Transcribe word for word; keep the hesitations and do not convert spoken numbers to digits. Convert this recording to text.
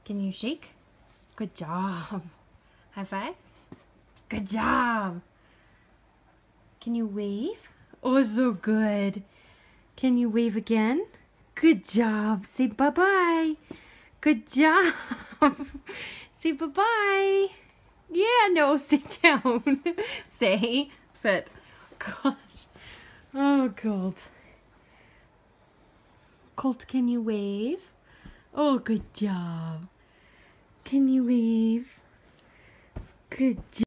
Can you shake? Good job. High five. Good job. Can you wave? Oh, so good. Can you wave again? Good job. Say bye-bye. Good job. Say bye-bye. Yeah, no, sit down. Stay. Sit. Gosh. Oh, Colt. Colt, can you wave? Oh, good job. Can you wave? Good job.